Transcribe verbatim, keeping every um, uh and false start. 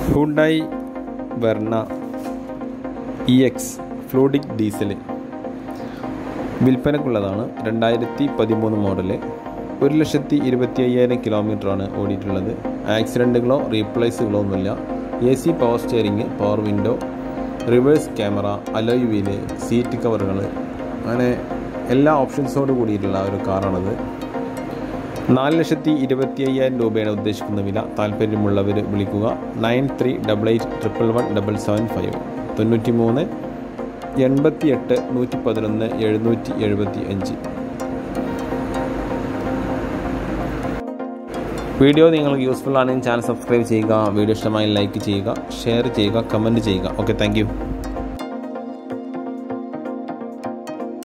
Hyundai Verna E X fluidic diesel വിൽപ്പനക്കുള്ളതാണ്. രണ്ടായിരത്തി പതിമൂന്ന് മോഡല്. ഒരു ലക്ഷത്തി ഇരുപത്തി അയ്യായിരം കിലോമീറ്ററാണ് ഓടിയിട്ടുള്ളത്. ആക്സിഡൻറ്റുകളോ റീപ്ലേസുകളോ ഒന്നുമില്ല. A C, power steering, power window, reverse camera, alloy wheel, seat കവറുകൾ, അങ്ങനെ എല്ലാ ഓപ്ഷൻസോട് കൂടിയിട്ടുള്ള ഒരു കാറാണത്. നാല് ലക്ഷത്തി ഇരുപത്തി അയ്യായിരം രൂപയാണ് ഉദ്ദേശിക്കുന്ന വില. താല്പര്യമുള്ളവർ വിളിക്കുക. Nine three double eight triple one double seven five തൊണ്ണൂറ്റി മൂന്ന് എൺപത്തി എട്ട് നൂറ്റി പതിനൊന്ന് എഴുന്നൂറ്റി എഴുപത്തി അഞ്ച്. വീഡിയോ നിങ്ങൾക്ക് യൂസ്ഫുൾ ആണെങ്കിൽ ചാനൽ സബ്സ്ക്രൈബ് ചെയ്യുക. വീഡിയോ ഇഷ്ടമായി ലൈക്ക് ചെയ്യുക, ഷെയർ ചെയ്യുക, കമൻറ്റ് ചെയ്യുക. Okay, thank U.